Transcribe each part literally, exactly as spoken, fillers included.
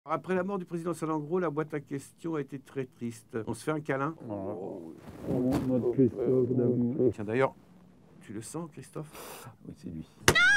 Après la mort du président Salengro, la boîte à questions a été très triste. On se fait un câlin. Oh, notre Christophe d'amour. Tiens d'ailleurs, tu le sens Christophe? Oui, c'est lui.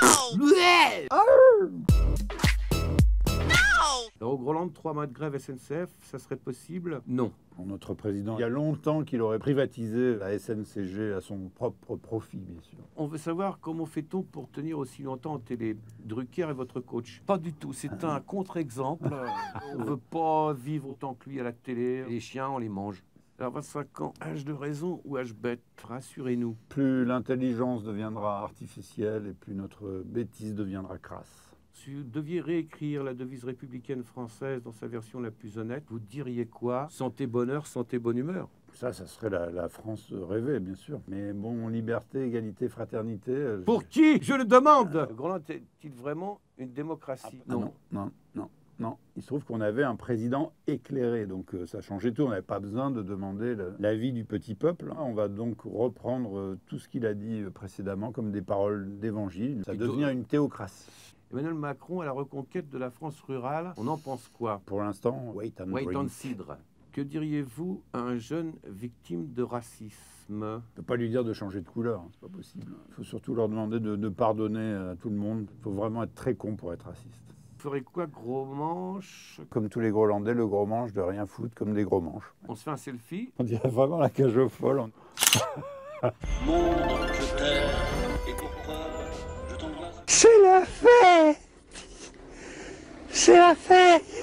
Alors, au Groland, trois mois de grève S N C F, ça serait possible? Non. Notre président, il y a longtemps qu'il aurait privatisé la S N C G à son propre profit, bien sûr. On veut savoir comment fait-on pour tenir aussi longtemps en télé. Drucker est votre coach? Pas du tout, c'est un contre-exemple. On ne veut pas vivre autant que lui à la télé. Les chiens, on les mange. Alors vingt-cinq ans, âge de raison ou âge bête? Rassurez-nous. Plus l'intelligence deviendra artificielle et plus notre bêtise deviendra crasse. Si vous deviez réécrire la devise républicaine française dans sa version la plus honnête, vous diriez quoi? Santé, bonheur, santé, bonne humeur. Ça, ça serait la, la France rêvée, bien sûr. Mais bon, liberté, égalité, fraternité... Euh, Pour je... qui? Je le demande. Le Groland est-il vraiment une démocratie? ah, non. non, non, non, non. Il se trouve qu'on avait un président éclairé, donc euh, ça changeait tout. On n'avait pas besoin de demander l'avis du petit peuple. On va donc reprendre euh, tout ce qu'il a dit euh, précédemment comme des paroles d'évangile. Ça va devenir une théocratie. Emmanuel Macron à la reconquête de la France rurale, on en pense quoi? Pour l'instant, wait and wait drink. and cidre. Que diriez-vous à un jeune victime de racisme? On ne peut pas lui dire de changer de couleur, hein, c'est pas possible. Il faut surtout leur demander de, de pardonner à tout le monde. Il faut vraiment être très con pour être raciste. Vous ferez quoi, gros manche? Comme tous les Grolandais, le gros manche de rien foutre comme des gros manches. On se fait un selfie? On dirait vraiment la cage aux folles. Monde, je t'aime. Et pourquoi je t'embrasse? C'est la fête! C'est la fête!